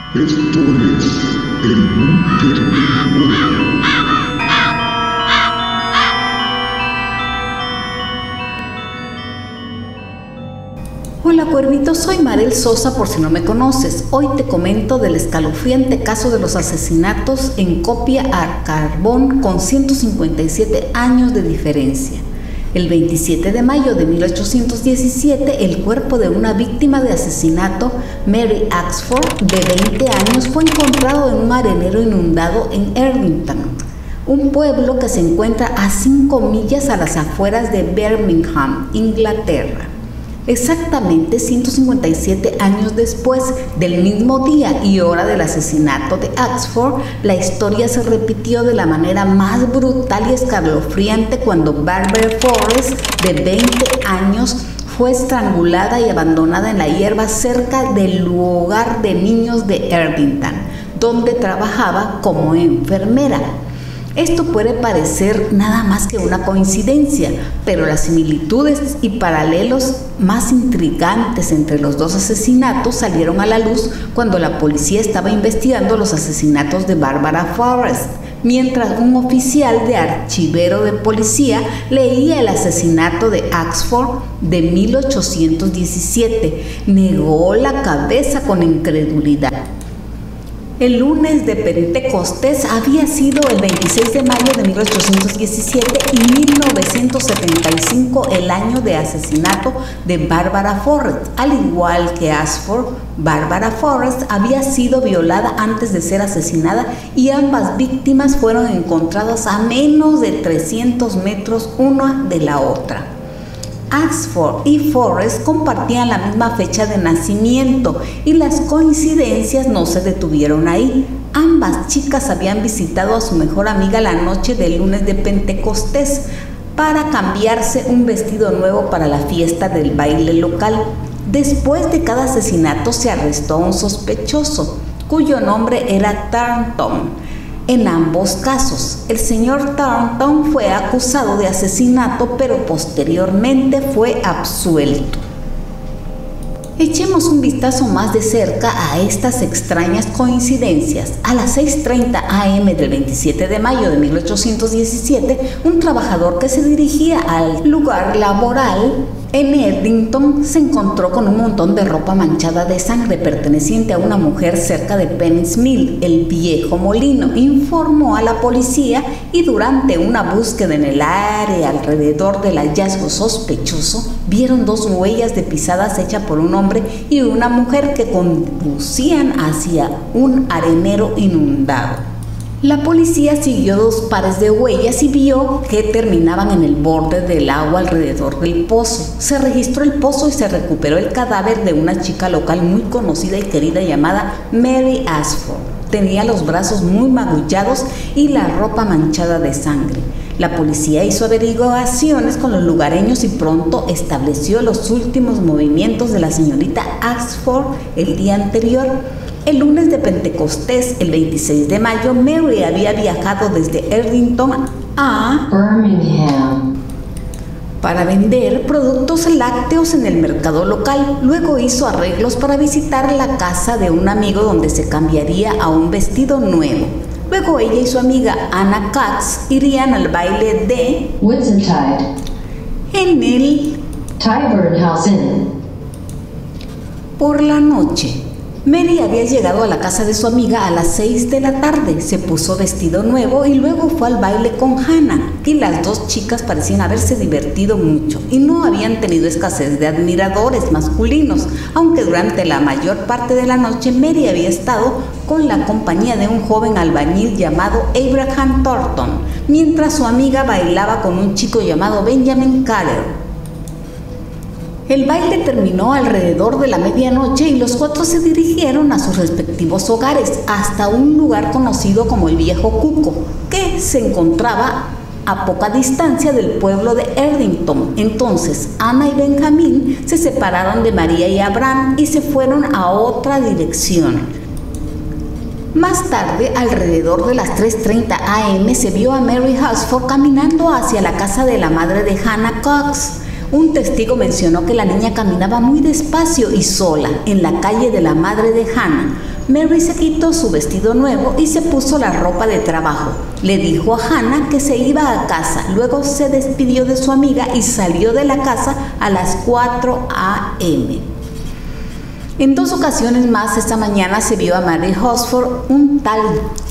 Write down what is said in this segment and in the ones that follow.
Esto es el búnker del cuervo. Hola cuervito, soy Marel Sosa por si no me conoces. Hoy te comento del escalofriante caso de los asesinatos en copia a carbón con 157 años de diferencia. El 27 de mayo de 1817, el cuerpo de una víctima de asesinato, Mary Axford, de 20 años, fue encontrado en un arenero inundado en Erdington, un pueblo que se encuentra a 5 millas a las afueras de Birmingham, Inglaterra. Exactamente 157 años después del mismo día y hora del asesinato de Axford, la historia se repitió de la manera más brutal y escalofriante cuando Barbara Forrest, de 20 años, fue estrangulada y abandonada en la hierba cerca del hogar de niños de Erdington, donde trabajaba como enfermera. Esto puede parecer nada más que una coincidencia, pero las similitudes y paralelos más intrigantes entre los dos asesinatos salieron a la luz cuando la policía estaba investigando los asesinatos de Barbara Forrest, mientras un oficial de archivero de policía leía el asesinato de Axford de 1817. Negó la cabeza con incredulidad. El lunes de Pentecostés había sido el 26 de mayo de 1817 y 1975 el año de asesinato de Barbara Forrest. Al igual que Axford, Barbara Forrest había sido violada antes de ser asesinada y ambas víctimas fueron encontradas a menos de 300 metros una de la otra. Axford y Forrest compartían la misma fecha de nacimiento y las coincidencias no se detuvieron ahí. Ambas chicas habían visitado a su mejor amiga la noche del lunes de Pentecostés para cambiarse un vestido nuevo para la fiesta del baile local. Después de cada asesinato se arrestó a un sospechoso, cuyo nombre era Thornton. En ambos casos, el señor Thornton fue acusado de asesinato, pero posteriormente fue absuelto. Echemos un vistazo más de cerca a estas extrañas coincidencias. A las 6:30 am del 27 de mayo de 1817, un trabajador que se dirigía al lugar laboral en Erdington se encontró con un montón de ropa manchada de sangre perteneciente a una mujer cerca de Penn's Mill, el viejo molino. Informó a la policía y durante una búsqueda en el área alrededor del hallazgo sospechoso, vieron 2 huellas de pisadas hechas por un hombre y una mujer que conducían hacia un arenero inundado. La policía siguió 2 pares de huellas y vio que terminaban en el borde del agua alrededor del pozo. Se registró el pozo y se recuperó el cadáver de una chica local muy conocida y querida llamada Mary Axford. Tenía los brazos muy magullados y la ropa manchada de sangre. La policía hizo averiguaciones con los lugareños y pronto estableció los últimos movimientos de la señorita Axford el día anterior. El lunes de Pentecostés, el 26 de mayo, Mary había viajado desde Erdington a Birmingham para vender productos lácteos en el mercado local. Luego hizo arreglos para visitar la casa de un amigo donde se cambiaría a un vestido nuevo. Luego ella y su amiga Anna Katz irían al baile de Whitsuntide en el Tyburn House Inn. Por la noche, Mary había llegado a la casa de su amiga a las 6 de la tarde, se puso vestido nuevo y luego fue al baile con Hannah, y las 2 chicas parecían haberse divertido mucho y no habían tenido escasez de admiradores masculinos, aunque durante la mayor parte de la noche Mary había estado con la compañía de un joven albañil llamado Abraham Thornton, mientras su amiga bailaba con un chico llamado Benjamin Carter. El baile terminó alrededor de la medianoche y los 4 se dirigieron a sus respectivos hogares hasta un lugar conocido como el Viejo Cuco, que se encontraba a poca distancia del pueblo de Erdington. Entonces Ana y Benjamín se separaron de María y Abraham y se fueron a otra dirección. Más tarde, alrededor de las 3:30 am, se vio a Mary Axford caminando hacia la casa de la madre de Hannah Cox. Un testigo mencionó que la niña caminaba muy despacio y sola en la calle de la madre de Hannah. Mary se quitó su vestido nuevo y se puso la ropa de trabajo. Le dijo a Hannah que se iba a casa, luego se despidió de su amiga y salió de la casa a las 4 a.m. En 2 ocasiones más esta mañana se vio a Mary Hosford. Un tal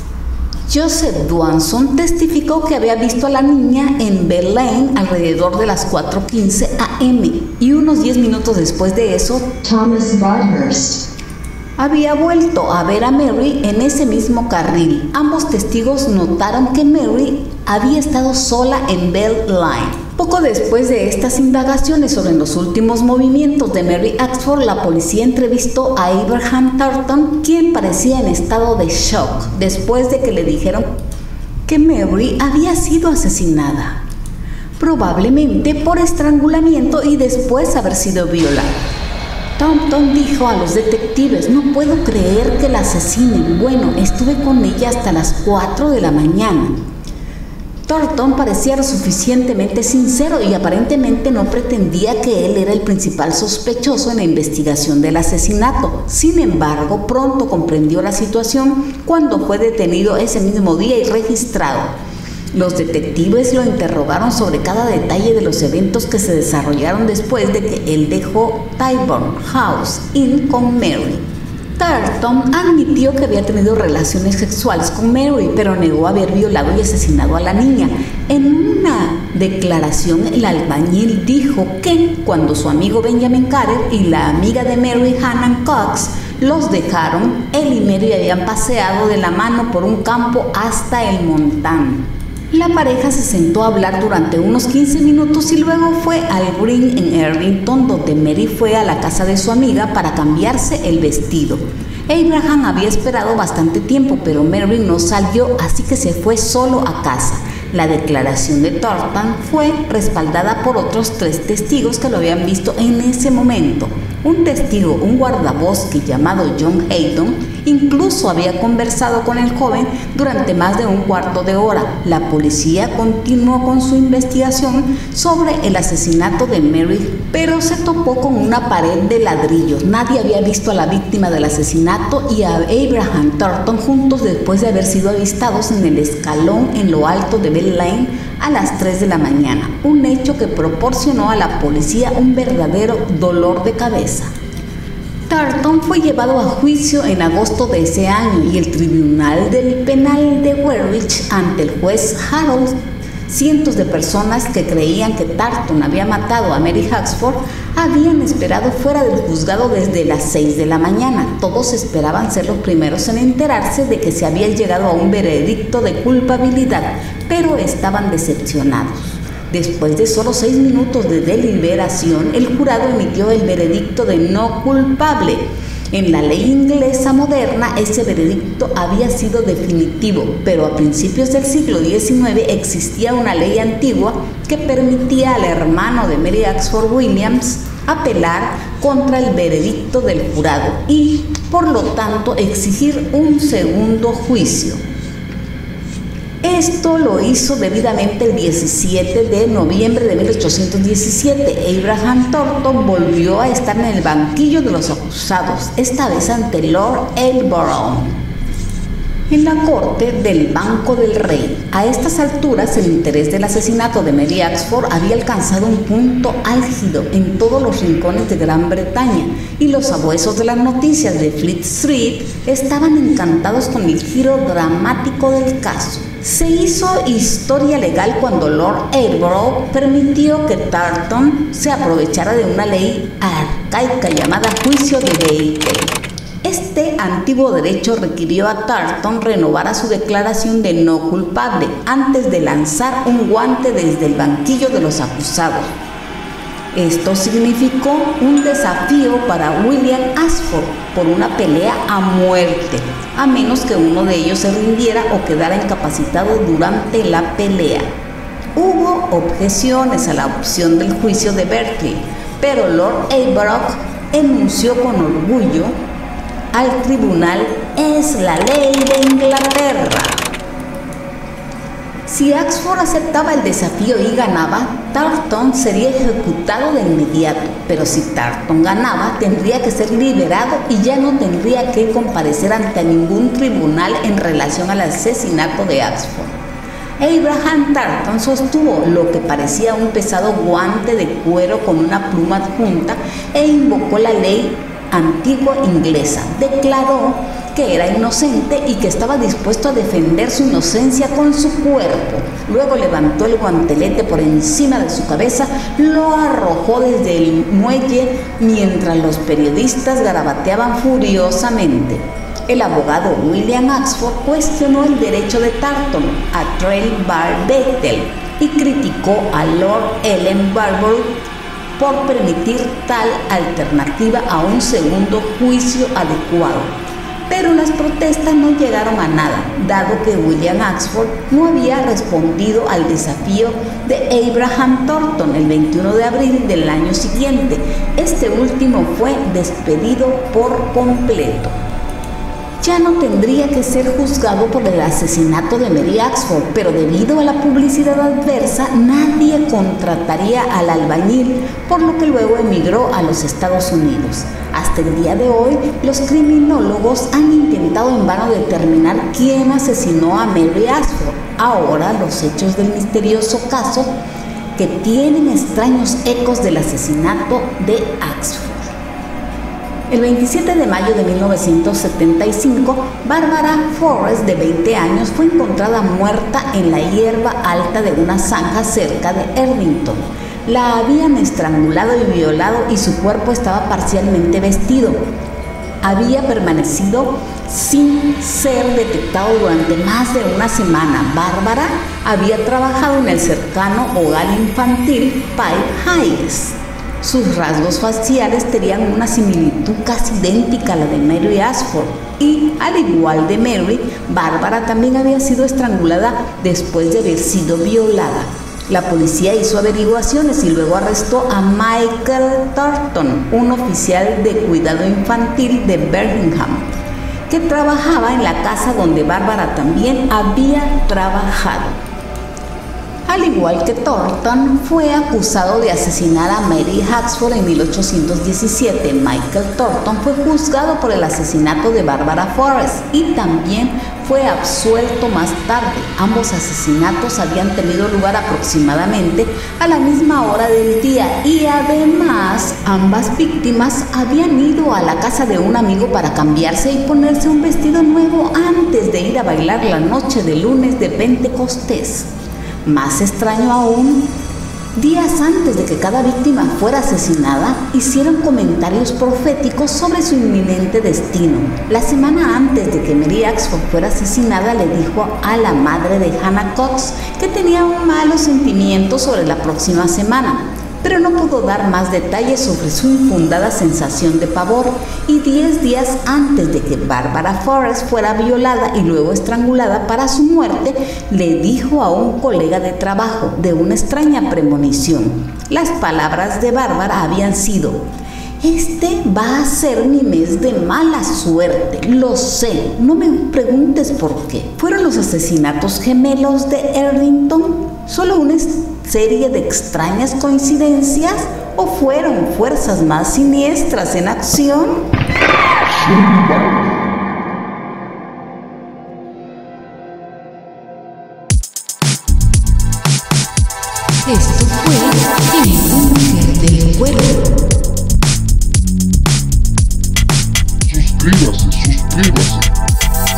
Joseph Dwanson testificó que había visto a la niña en Bell Lane alrededor de las 4:15 a.m. y unos 10 minutos después de eso, Thomas Broadhurst. había vuelto a ver a Mary en ese mismo carril. Ambos testigos notaron que Mary había estado sola en Bell Lane. Poco después de estas indagaciones sobre los últimos movimientos de Mary Axford, la policía entrevistó a Abraham Thornton, quien parecía en estado de shock después de que le dijeron que Mary había sido asesinada, probablemente por estrangulamiento y después haber sido violada. Thornton dijo a los detectives: no puedo creer que la asesinen. Bueno, estuve con ella hasta las 4 de la mañana. Thornton parecía lo suficientemente sincero y aparentemente no pretendía que él era el principal sospechoso en la investigación del asesinato. Sin embargo, pronto comprendió la situación cuando fue detenido ese mismo día y registrado. Los detectives lo interrogaron sobre cada detalle de los eventos que se desarrollaron después de que él dejó Tyburn House Inn con Mary. Thornton admitió que había tenido relaciones sexuales con Mary, pero negó haber violado y asesinado a la niña. En una declaración, el albañil dijo que cuando su amigo Benjamin Carter y la amiga de Mary, Hannah Cox, los dejaron, él y Mary habían paseado de la mano por un campo hasta el Montán. La pareja se sentó a hablar durante unos 15 minutos y luego fue al Green en Irvington, donde Mary fue a la casa de su amiga para cambiarse el vestido. Abraham había esperado bastante tiempo, pero Mary no salió, así que se fue solo a casa. La declaración de Thornton fue respaldada por otros 3 testigos que lo habían visto en ese momento. Un testigo, un guardabosque llamado John Hayden, incluso había conversado con el joven durante más de un cuarto de hora. La policía continuó con su investigación sobre el asesinato de Mary, pero se topó con una pared de ladrillos. Nadie había visto a la víctima del asesinato y a Abraham Thornton juntos después de haber sido avistados en el escalón en lo alto de Bell Lane a las 3 de la mañana, un hecho que proporcionó a la policía un verdadero dolor de cabeza. Thornton fue llevado a juicio en agosto de ese año y el Tribunal del Penal de Woolwich ante el juez Harold. Cientos de personas que creían que Thornton había matado a Mary Axford habían esperado fuera del juzgado desde las 6 de la mañana. Todos esperaban ser los primeros en enterarse de que se había llegado a un veredicto de culpabilidad, pero estaban decepcionados. Después de solo 6 minutos de deliberación, el jurado emitió el veredicto de no culpable. En la ley inglesa moderna, ese veredicto había sido definitivo, pero a principios del siglo XIX existía una ley antigua que permitía al hermano de Mary Axford Williams apelar contra el veredicto del jurado y, por lo tanto, exigir un segundo juicio. Esto lo hizo debidamente el 17 de noviembre de 1817. Abraham Thornton volvió a estar en el banquillo de los acusados, esta vez ante Lord Elborough, en la corte del Banco del Rey. A estas alturas, el interés del asesinato de Mary Axford había alcanzado un punto álgido en todos los rincones de Gran Bretaña, y los sabuesos de las noticias de Fleet Street estaban encantados con el giro dramático del caso. Se hizo historia legal cuando Lord Elborough permitió que Thornton se aprovechara de una ley arcaica llamada juicio de Baker. Este antiguo derecho requirió a Thornton renovara su declaración de no culpable antes de lanzar un guante desde el banquillo de los acusados. Esto significó un desafío para William Axford por una pelea a muerte, a menos que uno de ellos se rindiera o quedara incapacitado durante la pelea. Hubo objeciones a la opción del juicio de Berkeley, pero Lord Elborough enunció con orgullo al tribunal: es la ley de Inglaterra. Si Axford aceptaba el desafío y ganaba, Tarleton sería ejecutado de inmediato, pero si Tarleton ganaba, tendría que ser liberado y ya no tendría que comparecer ante ningún tribunal en relación al asesinato de Axford. Abraham Tarleton sostuvo lo que parecía un pesado guante de cuero con una pluma adjunta e invocó la ley antigua inglesa. Declaró que era inocente y que estaba dispuesto a defender su inocencia con su cuerpo. Luego levantó el guantelete por encima de su cabeza, lo arrojó desde el muelle mientras los periodistas garabateaban furiosamente. El abogado William Axford cuestionó el derecho de Tarleton a trial by battle y criticó a Lord Ellenborough por permitir tal alternativa a un segundo juicio adecuado. Pero las protestas no llegaron a nada, dado que William Axford no había respondido al desafío de Abraham Tarleton el 21 de abril del año siguiente. Este último fue despedido por completo. Ya no tendría que ser juzgado por el asesinato de Mary Axford, pero debido a la publicidad adversa, nadie contrataría al albañil, por lo que luego emigró a los Estados Unidos. Hasta el día de hoy, los criminólogos han intentado en vano determinar quién asesinó a Mary Axford. Ahora, los hechos del misterioso caso que tienen extraños ecos del asesinato de Axford. El 27 de mayo de 1975, Barbara Forrest, de 20 años, fue encontrada muerta en la hierba alta de una zanja cerca de Irvington. La habían estrangulado y violado y su cuerpo estaba parcialmente vestido. Había permanecido sin ser detectado durante más de una semana. Bárbara había trabajado en el cercano hogar infantil Pipe Heights. Sus rasgos faciales tenían una similitud casi idéntica a la de Mary Axford y, al igual de Mary, Bárbara también había sido estrangulada después de haber sido violada. La policía hizo averiguaciones y luego arrestó a Michael Tarleton, un oficial de cuidado infantil de Birmingham, que trabajaba en la casa donde Bárbara también había trabajado. Al igual que Tarleton, fue acusado de asesinar a Mary Axford en 1817. Michael Tarleton fue juzgado por el asesinato de Barbara Forrest y también fue absuelto más tarde. Ambos asesinatos habían tenido lugar aproximadamente a la misma hora del día y además ambas víctimas habían ido a la casa de un amigo para cambiarse y ponerse un vestido nuevo antes de ir a bailar la noche de lunes de Pentecostés. Más extraño aún, días antes de que cada víctima fuera asesinada, hicieron comentarios proféticos sobre su inminente destino. La semana antes de que Mary Axford fuera asesinada, le dijo a la madre de Hannah Cox que tenía un malo sentimiento sobre la próxima semana, pero no pudo dar más detalles sobre su infundada sensación de pavor. Y 10 días antes de que Barbara Forrest fuera violada y luego estrangulada para su muerte, le dijo a un colega de trabajo de una extraña premonición. Las palabras de Bárbara habían sido: "Este va a ser mi mes de mala suerte, lo sé, no me preguntes por qué". ¿Fueron los asesinatos gemelos de Irvington solo una serie de extrañas coincidencias o fueron fuerzas más siniestras en acción? Esto fue El Búnker del Cuervo. Suscríbase.